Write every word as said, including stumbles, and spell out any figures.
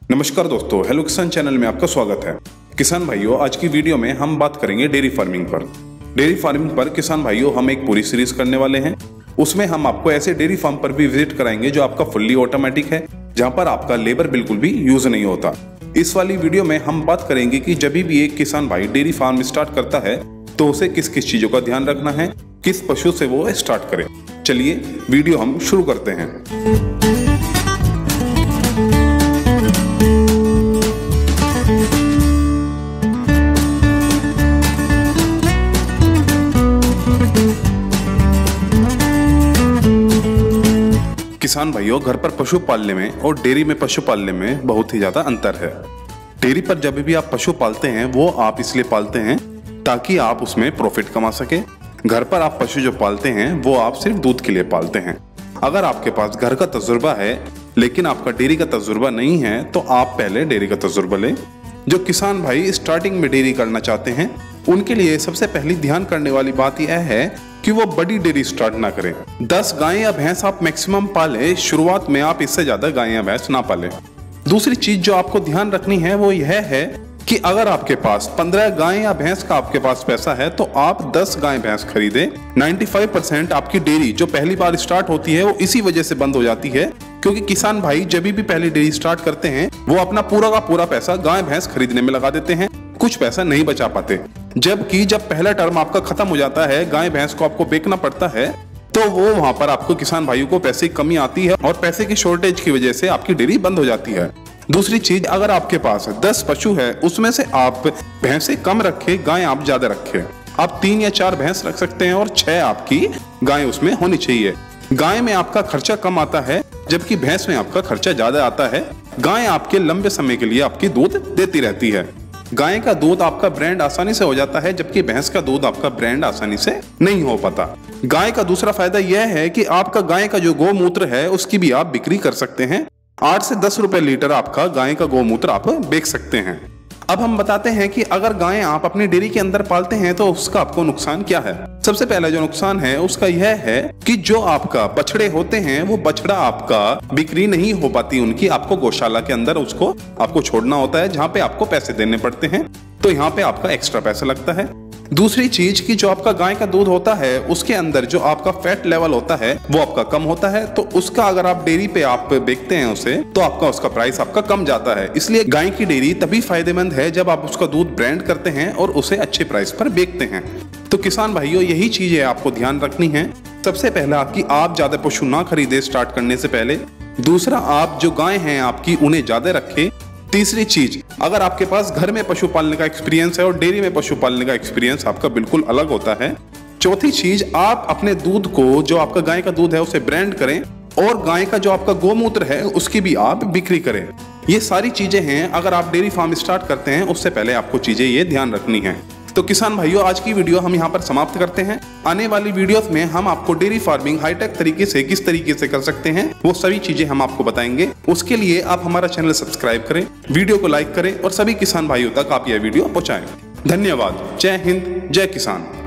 नमस्कार दोस्तों, हेलो किसान चैनल में आपका स्वागत है। किसान भाइयों, आज की वीडियो में हम बात करेंगे डेयरी फार्मिंग पर। डेयरी फार्मिंग पर किसान भाइयों हम एक पूरी सीरीज करने वाले हैं। उसमें हम आपको ऐसे डेयरी फार्म पर भी विजिट कराएंगे जो आपका फुल्ली ऑटोमेटिक है, जहां पर आपका लेबर बिल्कुल भी यूज नहीं होता। इस वाली वीडियो में हम बात करेंगे कि जब भी एक किसान भाई डेयरी फार्म स्टार्ट करता है तो उसे किस किस चीजों का ध्यान रखना है, किस पशु से वो स्टार्ट करे। चलिए वीडियो हम शुरू करते हैं। किसान भाइयों, घर पर पशु पालने में और डेयरी में पशु पालने में बहुत ही ज्यादा अंतर है। डेयरी पर जब भी आप पशु पालते हैं वो आप इसलिए पालते हैं ताकि आप उसमें प्रॉफिट कमा सके। घर पर आप पशु जो पालते हैं वो आप सिर्फ दूध के लिए पालते हैं। अगर आपके पास घर का तजुर्बा है लेकिन आपका डेयरी का तजुर्बा नहीं है तो आप पहले डेयरी का तजुर्बा लें। जो किसान भाई स्टार्टिंग में डेयरी करना चाहते हैं उनके लिए सबसे पहली ध्यान करने वाली बात यह है कि वो बड़ी डेयरी स्टार्ट ना करें। दस गाय या भैंस आप मैक्सिमम पालें, शुरुआत में आप इससे ज्यादा गाय या भैंस ना पालें। दूसरी चीज जो आपको ध्यान रखनी है वो यह है कि अगर आपके पास पंद्रह गाय या भैंस का आपके पास पैसा है तो आप दस गाय भैंस खरीदें। पचानवे परसेंट आपकी डेयरी जो पहली बार स्टार्ट होती है वो इसी वजह से बंद हो जाती है क्योंकि किसान भाई जब भी पहली डेयरी स्टार्ट करते हैं वो अपना पूरा का पूरा पैसा गाय भैंस खरीदने में लगा देते हैं, कुछ पैसा नहीं बचा पाते। जबकि जब पहला टर्म आपका खत्म हो जाता है, गाय भैंस को आपको बेचना पड़ता है, तो वो वहां पर आपको किसान भाइयों को पैसे की कमी आती है और पैसे की शॉर्टेज की वजह से आपकी डेयरी बंद हो जाती है। दूसरी चीज, अगर आपके पास दस पशु है उसमें से आप भैंसे कम रखे, गाय आप ज्यादा रखे। आप तीन या चार भैंस रख सकते हैं और छह आपकी गाय उसमें होनी चाहिए। गाय में आपका खर्चा कम आता है जबकि भैंस में आपका खर्चा ज्यादा आता है। गाय आपके लंबे समय के लिए आपकी दूध देती रहती है। गाय का दूध आपका ब्रांड आसानी से हो जाता है जबकि भैंस का दूध आपका ब्रांड आसानी से नहीं हो पाता। गाय का दूसरा फायदा यह है कि आपका गाय का जो गोमूत्र है उसकी भी आप बिक्री कर सकते हैं। आठ से दस रुपए लीटर आपका गाय का गोमूत्र आप बेच सकते हैं। अब हम बताते हैं कि अगर गाय आप अपनी डेयरी के अंदर पालते हैं तो उसका आपको नुकसान क्या है। सबसे पहला जो नुकसान है उसका यह है कि जो आपका बछड़े होते हैं वो बछड़ा आपका बिक्री नहीं हो पाती उनकी। आपको गौशाला के अंदर उसको आपको छोड़ना होता है जहाँ पे आपको पैसे देने पड़ते हैं, तो यहाँ पे आपका एक्स्ट्रा पैसा लगता है। दूसरी चीज कि जो आपका गाय का दूध होता है उसके अंदर जो आपका फैट लेवल होता है वो आपका कम होता है, तो उसका अगर आप डेयरी पे आप बेचते हैं उसे तो आपका उसका प्राइस आपका कम जाता है। इसलिए गाय की डेयरी तभी फायदेमंद है जब आप उसका दूध ब्रांड करते हैं और उसे अच्छे प्राइस पर बेचते हैं। तो किसान भाइयों, यही चीजें आपको ध्यान रखनी है। सबसे पहला कि आप ज्यादा पशु ना खरीदे स्टार्ट करने से पहले। दूसरा, आप जो गाय हैं आपकी उन्हें ज्यादा रखें। तीसरी चीज, अगर आपके पास घर में पशु पालने का एक्सपीरियंस है और डेयरी में पशु पालने का एक्सपीरियंस आपका बिल्कुल अलग होता है। चौथी चीज, आप अपने दूध को जो आपका गाय का दूध है उसे ब्रांड करें और गाय का जो आपका गोमूत्र है उसकी भी आप बिक्री करें। ये सारी चीजें हैं, अगर आप डेयरी फार्म स्टार्ट करते हैं उससे पहले आपको चीजें ये ध्यान रखनी है। तो किसान भाइयों, आज की वीडियो हम यहाँ पर समाप्त करते हैं। आने वाली वीडियोस में हम आपको डेयरी फार्मिंग हाईटेक तरीके से किस तरीके से कर सकते हैं वो सभी चीजें हम आपको बताएंगे। उसके लिए आप हमारा चैनल सब्सक्राइब करें, वीडियो को लाइक करें और सभी किसान भाइयों तक आप यह वीडियो पहुंचाएं। धन्यवाद। जय हिंद, जय किसान।